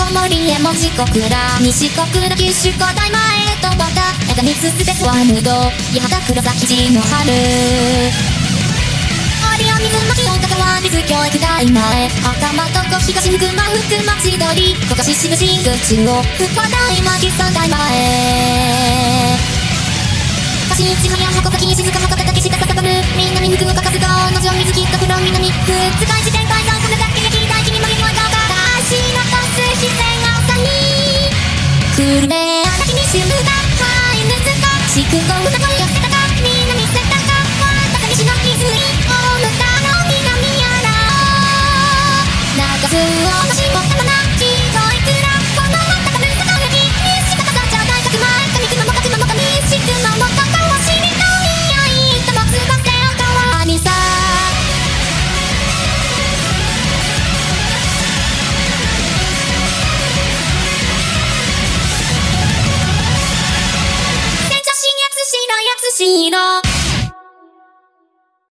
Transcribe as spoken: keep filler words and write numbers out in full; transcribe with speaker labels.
Speaker 1: 森へも四国だ西国だ九州古代前へ飛ばた枝三つすべはぬど八幡黒崎地の春森を水巻き音楽は水教育大前袴とこ東福間福町通りここし渋神宮中央福岡大巻三代前橋市早箱崎静か博多竹下笹原南福岡春日大野城水木と黒南福塚市天海山これだけ劇大君曲げの赤が足のパス自然朝に久留米荒木にしむだハイヌズか四国五分の声